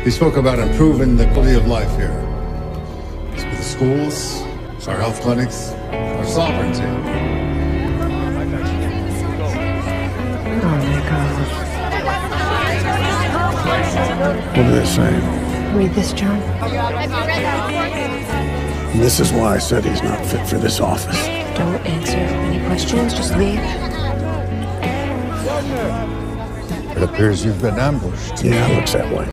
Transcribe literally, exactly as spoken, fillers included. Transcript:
He spoke about improving the quality of life here. It's with the schools, our health clinics, our sovereignty. Oh my God. What are they saying? Read this, John. And this is why I said he's not fit for this office. Don't answer any questions, just leave. It appears you've been ambushed. Yeah, it looks that way.